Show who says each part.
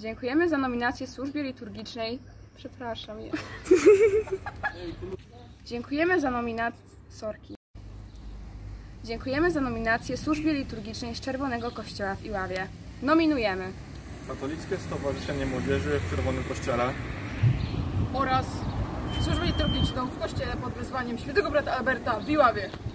Speaker 1: Dziękujemy za nominację służbie liturgicznej. Przepraszam. Dziękujemy za nominację. Dziękujemy za nominację służbie liturgicznej z Czerwonego Kościoła w Iławie. Nominujemy
Speaker 2: Katolickie Stowarzyszenie Młodzieży w Czerwonym Kościele
Speaker 3: oraz służbę liturgiczną w kościele pod wezwaniem świętego brata Alberta w Iławie.